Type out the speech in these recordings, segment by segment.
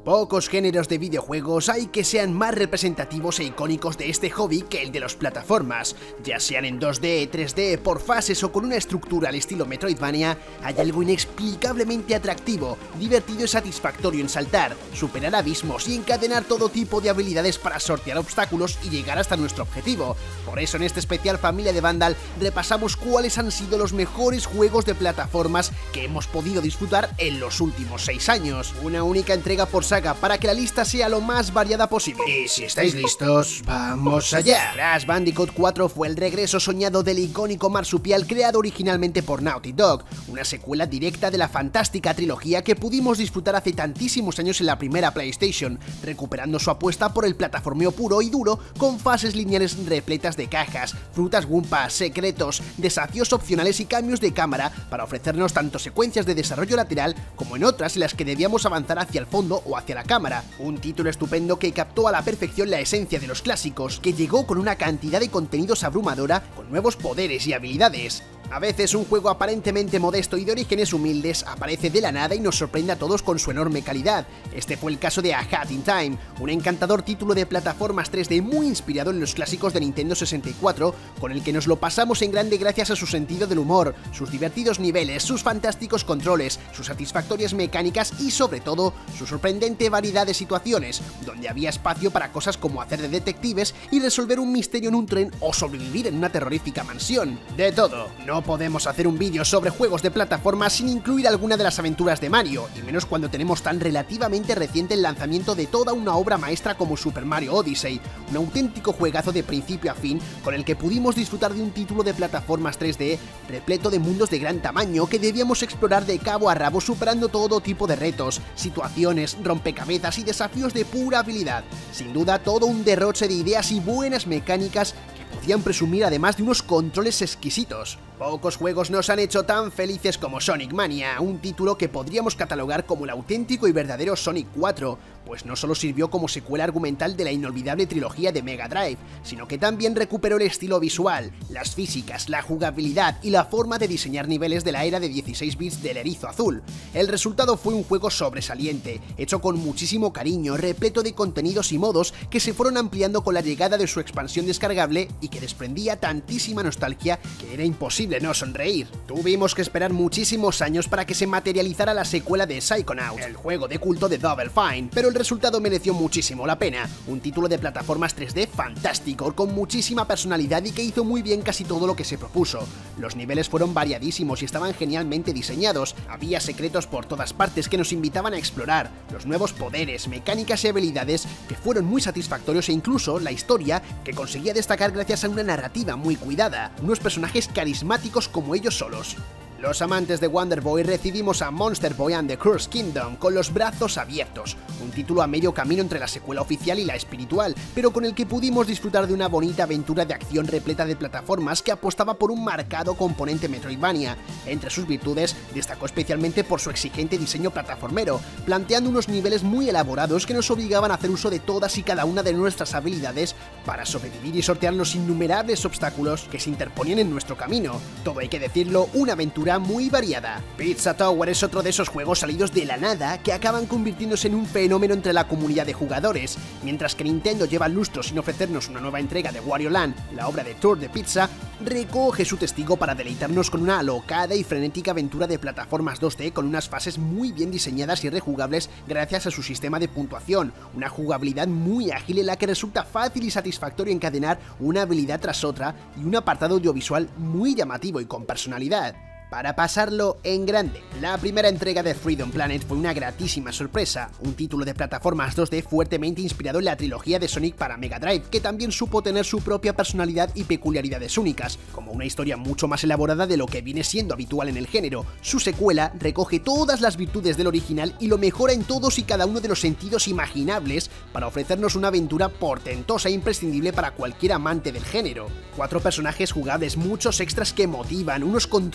Pocos géneros de videojuegos hay que sean más representativos e icónicos de este hobby que el de las plataformas. Ya sean en 2D, 3D, por fases o con una estructura al estilo Metroidvania, hay algo inexplicablemente atractivo, divertido y satisfactorio en saltar, superar abismos y encadenar todo tipo de habilidades para sortear obstáculos y llegar hasta nuestro objetivo. Por eso en este especial Familia de Vandal repasamos cuáles han sido los mejores juegos de plataformas que hemos podido disfrutar en los últimos 6 años. Una única entrega por saga para que la lista sea lo más variada posible. Y si estáis listos, ¡vamos allá! Crash Bandicoot 4 fue el regreso soñado del icónico marsupial creado originalmente por Naughty Dog, una secuela directa de la fantástica trilogía que pudimos disfrutar hace tantísimos años en la primera PlayStation, recuperando su apuesta por el plataformeo puro y duro con fases lineales repletas de cajas, frutas Goompas, secretos, desafíos opcionales y cambios de cámara para ofrecernos tanto secuencias de desarrollo lateral como en otras en las que debíamos avanzar hacia el fondo o hacia la cámara. Un título estupendo que captó a la perfección la esencia de los clásicos, que llegó con una cantidad de contenidos abrumadora, con nuevos poderes y habilidades. A veces un juego aparentemente modesto y de orígenes humildes aparece de la nada y nos sorprende a todos con su enorme calidad. Este fue el caso de A Hat in Time, un encantador título de plataformas 3D muy inspirado en los clásicos de Nintendo 64, con el que nos lo pasamos en grande gracias a su sentido del humor, sus divertidos niveles, sus fantásticos controles, sus satisfactorias mecánicas y sobre todo su sorprendente variedad de situaciones, donde había espacio para cosas como hacer de detectives y resolver un misterio en un tren o sobrevivir en una terrorífica mansión. De todo. No podemos hacer un vídeo sobre juegos de plataforma sin incluir alguna de las aventuras de Mario, y menos cuando tenemos tan relativamente reciente el lanzamiento de toda una obra maestra como Super Mario Odyssey, un auténtico juegazo de principio a fin con el que pudimos disfrutar de un título de plataformas 3D repleto de mundos de gran tamaño que debíamos explorar de cabo a rabo superando todo tipo de retos, situaciones, rompecabezas y desafíos de pura habilidad. Sin duda todo un derroche de ideas y buenas mecánicas que podían presumir además de unos controles exquisitos. Pocos juegos nos han hecho tan felices como Sonic Mania, un título que podríamos catalogar como el auténtico y verdadero Sonic 4, pues no solo sirvió como secuela argumental de la inolvidable trilogía de Mega Drive, sino que también recuperó el estilo visual, las físicas, la jugabilidad y la forma de diseñar niveles de la era de 16 bits del erizo azul. El resultado fue un juego sobresaliente, hecho con muchísimo cariño, repleto de contenidos y modos que se fueron ampliando con la llegada de su expansión descargable y que desprendía tantísima nostalgia que era imposible no sonreír. Tuvimos que esperar muchísimos años para que se materializara la secuela de Psychonauts, el juego de culto de Double Fine, pero el resultado mereció muchísimo la pena, un título de plataformas 3D fantástico, con muchísima personalidad y que hizo muy bien casi todo lo que se propuso. Los niveles fueron variadísimos y estaban genialmente diseñados, había secretos por todas partes que nos invitaban a explorar, los nuevos poderes, mecánicas y habilidades que fueron muy satisfactorios e incluso la historia que conseguía destacar gracias a una narrativa muy cuidada, unos personajes carismáticos como ellos solos. Los amantes de Wonder Boy recibimos a Monster Boy and the Cursed Kingdom con los brazos abiertos, un título a medio camino entre la secuela oficial y la espiritual, pero con el que pudimos disfrutar de una bonita aventura de acción repleta de plataformas que apostaba por un marcado componente Metroidvania. Entre sus virtudes, destacó especialmente por su exigente diseño plataformero, planteando unos niveles muy elaborados que nos obligaban a hacer uso de todas y cada una de nuestras habilidades para sobrevivir y sortear los innumerables obstáculos que se interponían en nuestro camino. Todo hay que decirlo, una aventura muy variada. Pizza Tower es otro de esos juegos salidos de la nada que acaban convirtiéndose en un fenómeno entre la comunidad de jugadores. Mientras que Nintendo lleva lustros sin ofrecernos una nueva entrega de Wario Land, la obra de Tour de Pizza recoge su testigo para deleitarnos con una alocada y frenética aventura de plataformas 2D con unas fases muy bien diseñadas y rejugables gracias a su sistema de puntuación, una jugabilidad muy ágil en la que resulta fácil y satisfactorio encadenar una habilidad tras otra y un apartado audiovisual muy llamativo y con personalidad. Para pasarlo en grande, la primera entrega de Freedom Planet fue una gratísima sorpresa, un título de plataformas 2D fuertemente inspirado en la trilogía de Sonic para Mega Drive, que también supo tener su propia personalidad y peculiaridades únicas, como una historia mucho más elaborada de lo que viene siendo habitual en el género. Su secuela recoge todas las virtudes del original y lo mejora en todos y cada uno de los sentidos imaginables para ofrecernos una aventura portentosa e imprescindible para cualquier amante del género. 4 personajes jugables, muchos extras que motivan, unos controles de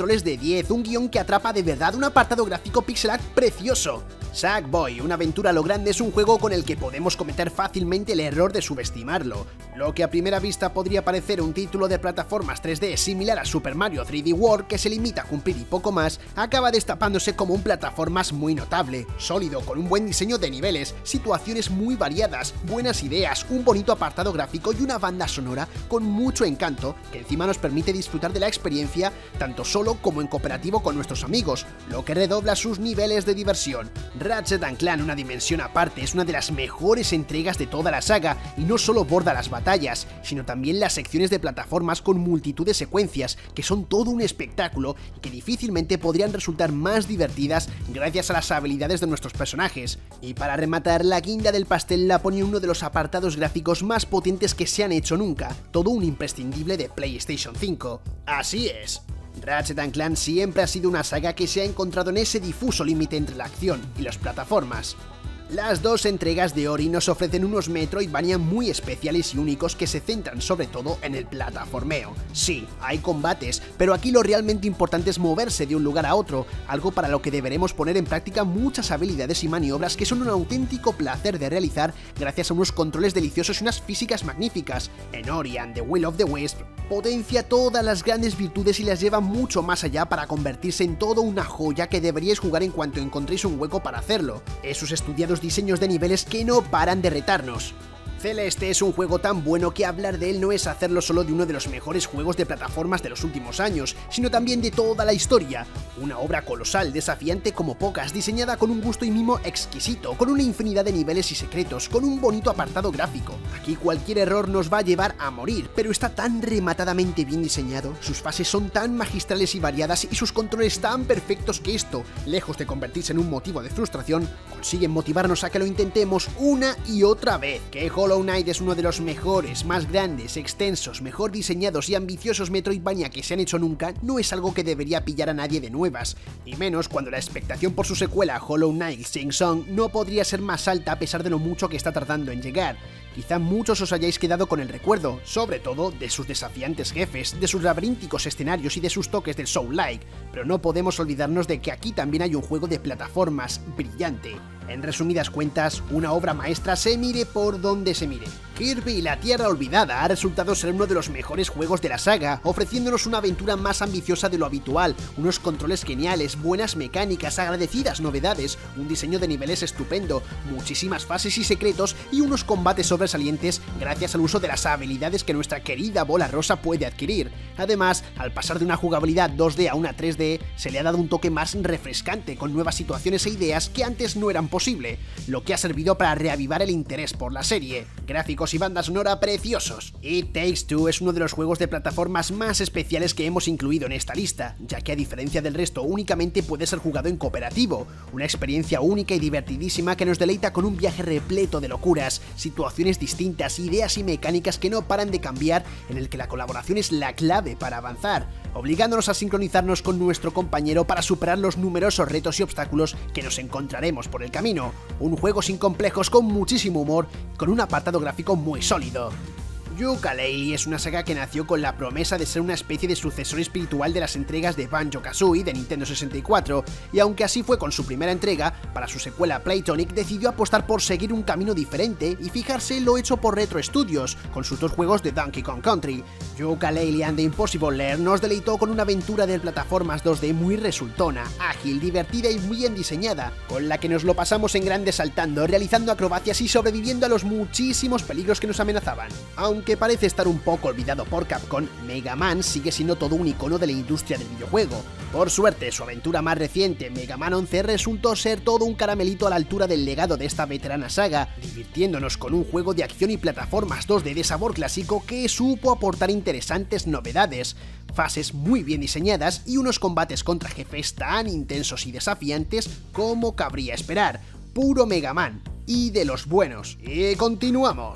10, un guión que atrapa de verdad, un apartado gráfico pixel art precioso. Sackboy, una aventura a lo grande, es un juego con el que podemos cometer fácilmente el error de subestimarlo. Lo que a primera vista podría parecer un título de plataformas 3D similar a Super Mario 3D World, que se limita a cumplir y poco más, acaba destapándose como un plataformas muy notable, sólido, con un buen diseño de niveles, situaciones muy variadas, buenas ideas, un bonito apartado gráfico y una banda sonora con mucho encanto, que encima nos permite disfrutar de la experiencia tanto solo como en cooperativo con nuestros amigos, lo que redobla sus niveles de diversión. Ratchet & Clank, una dimensión aparte, es una de las mejores entregas de toda la saga, y no solo borda las batallas, sino también las secciones de plataformas con multitud de secuencias, que son todo un espectáculo y que difícilmente podrían resultar más divertidas gracias a las habilidades de nuestros personajes. Y para rematar, la guinda del pastel la pone uno de los apartados gráficos más potentes que se han hecho nunca, todo un imprescindible de PlayStation 5. Así es. Ratchet & Clank siempre ha sido una saga que se ha encontrado en ese difuso límite entre la acción y las plataformas. Las dos entregas de Ori nos ofrecen unos Metroidvania muy especiales y únicos que se centran sobre todo en el plataformeo. Sí, hay combates, pero aquí lo realmente importante es moverse de un lugar a otro, algo para lo que deberemos poner en práctica muchas habilidades y maniobras que son un auténtico placer de realizar gracias a unos controles deliciosos y unas físicas magníficas. En Ori and the Will of the Wisp potencia todas las grandes virtudes y las lleva mucho más allá para convertirse en toda una joya que deberíais jugar en cuanto encontréis un hueco para hacerlo. Esos estudiados diseños de niveles que no paran de retarnos. Celeste es un juego tan bueno que hablar de él no es hacerlo solo de uno de los mejores juegos de plataformas de los últimos años, sino también de toda la historia. Una obra colosal, desafiante como pocas, diseñada con un gusto y mimo exquisito, con una infinidad de niveles y secretos, con un bonito apartado gráfico. Aquí cualquier error nos va a llevar a morir, pero está tan rematadamente bien diseñado, sus fases son tan magistrales y variadas y sus controles tan perfectos que esto, lejos de convertirse en un motivo de frustración, consiguen motivarnos a que lo intentemos una y otra vez. Que Hollow Knight es uno de los mejores, más grandes, extensos, mejor diseñados y ambiciosos Metroidvania que se han hecho nunca, no es algo que debería pillar a nadie de nuevas, y menos cuando la expectación por su secuela Hollow Knight Sing Song no podría ser más alta a pesar de lo mucho que está tardando en llegar. Quizá muchos os hayáis quedado con el recuerdo, sobre todo de sus desafiantes jefes, de sus laberínticos escenarios y de sus toques del Soul-like, pero no podemos olvidarnos de que aquí también hay un juego de plataformas brillante. En resumidas cuentas, una obra maestra se mire por donde se mire. Kirby: La Tierra Olvidada ha resultado ser uno de los mejores juegos de la saga, ofreciéndonos una aventura más ambiciosa de lo habitual, unos controles geniales, buenas mecánicas, agradecidas novedades, un diseño de niveles estupendo, muchísimas fases y secretos y unos combates sobresalientes gracias al uso de las habilidades que nuestra querida bola rosa puede adquirir. Además, al pasar de una jugabilidad 2D a una 3D, se le ha dado un toque más refrescante, con nuevas situaciones e ideas que antes no eran posible, lo que ha servido para reavivar el interés por la serie. Gráficos y banda sonora preciosos. It Takes Two es uno de los juegos de plataformas más especiales que hemos incluido en esta lista, ya que a diferencia del resto únicamente puede ser jugado en cooperativo, una experiencia única y divertidísima que nos deleita con un viaje repleto de locuras, situaciones distintas, ideas y mecánicas que no paran de cambiar, en el que la colaboración es la clave para avanzar, obligándonos a sincronizarnos con nuestro compañero para superar los numerosos retos y obstáculos que nos encontraremos por el camino. Un juego sin complejos, con muchísimo humor, con un apartado gráfico muy sólido. Yooka-Laylee es una saga que nació con la promesa de ser una especie de sucesor espiritual de las entregas de Banjo-Kazooie de Nintendo 64, y aunque así fue con su primera entrega, para su secuela Playtonic decidió apostar por seguir un camino diferente y fijarse en lo hecho por Retro Studios, con sus dos juegos de Donkey Kong Country. Yooka-Laylee and the Impossible Lair nos deleitó con una aventura de plataformas 2D muy resultona, ágil, divertida y muy bien diseñada, con la que nos lo pasamos en grande saltando, realizando acrobacias y sobreviviendo a los muchísimos peligros que nos amenazaban. Aunque parece estar un poco olvidado por Capcom, Mega Man sigue siendo todo un icono de la industria del videojuego. Por suerte, su aventura más reciente, Mega Man 11, resultó ser todo un caramelito a la altura del legado de esta veterana saga, divirtiéndonos con un juego de acción y plataformas 2D de sabor clásico que supo aportar interesantes novedades, fases muy bien diseñadas y unos combates contra jefes tan intensos y desafiantes como cabría esperar. Puro Mega Man, y de los buenos. Y continuamos.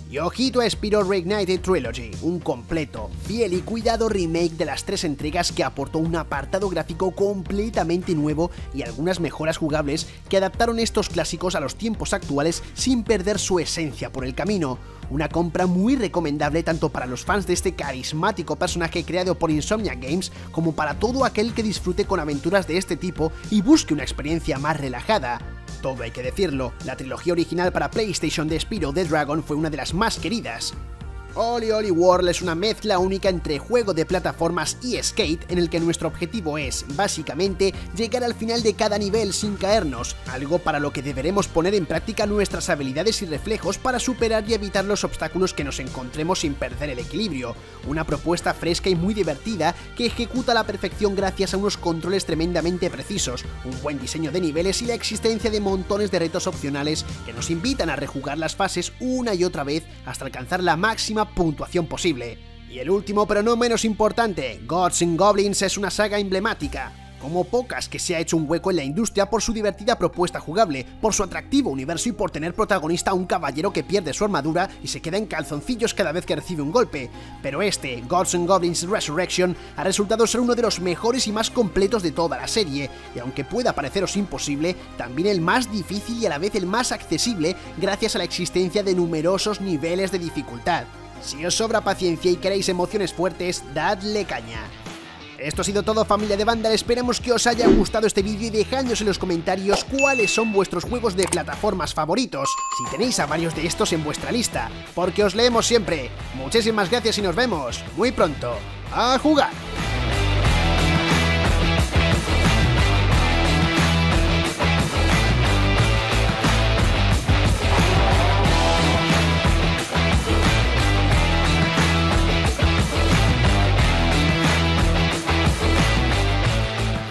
Y ojito a Spyro Reignited Trilogy, un completo, fiel y cuidado remake de las 3 entregas que aportó un apartado gráfico completamente nuevo y algunas mejoras jugables que adaptaron estos clásicos a los tiempos actuales sin perder su esencia por el camino. Una compra muy recomendable tanto para los fans de este carismático personaje creado por Insomniac Games como para todo aquel que disfrute con aventuras de este tipo y busque una experiencia más relajada. Todo hay que decirlo, la trilogía original para PlayStation de Spyro the Dragon fue una de las más queridas. OlliOlli World es una mezcla única entre juego de plataformas y skate en el que nuestro objetivo es, básicamente, llegar al final de cada nivel sin caernos, algo para lo que deberemos poner en práctica nuestras habilidades y reflejos para superar y evitar los obstáculos que nos encontremos sin perder el equilibrio. Una propuesta fresca y muy divertida que ejecuta a la perfección gracias a unos controles tremendamente precisos, un buen diseño de niveles y la existencia de montones de retos opcionales que nos invitan a rejugar las fases una y otra vez hasta alcanzar la máxima puntuación posible. Y el último pero no menos importante, Gods and Goblins es una saga emblemática, como pocas que se ha hecho un hueco en la industria por su divertida propuesta jugable, por su atractivo universo y por tener protagonista a un caballero que pierde su armadura y se queda en calzoncillos cada vez que recibe un golpe. Pero este, Gods and Goblins Resurrection, ha resultado ser uno de los mejores y más completos de toda la serie, y aunque pueda pareceros imposible, también el más difícil y a la vez el más accesible gracias a la existencia de numerosos niveles de dificultad. Si os sobra paciencia y queréis emociones fuertes, dadle caña. Esto ha sido todo, familia de Vandal, esperemos que os haya gustado este vídeo y dejadnos en los comentarios cuáles son vuestros juegos de plataformas favoritos, si tenéis a varios de estos en vuestra lista, porque os leemos siempre. Muchísimas gracias y nos vemos muy pronto. ¡A jugar!